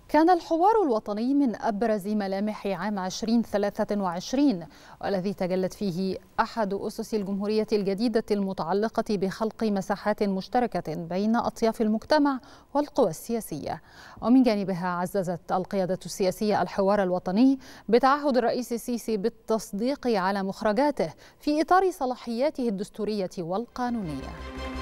كان الحوار الوطني من أبرز ملامح عام 2023 والذي تجلت فيه أحد أسس الجمهورية الجديدة المتعلقة بخلق مساحات مشتركة بين أطياف المجتمع والقوى السياسية. ومن جانبها عززت القيادة السياسية الحوار الوطني بتعهد الرئيس السيسي بالتصديق على مخرجاته في إطار صلاحياته الدستورية والقانونية.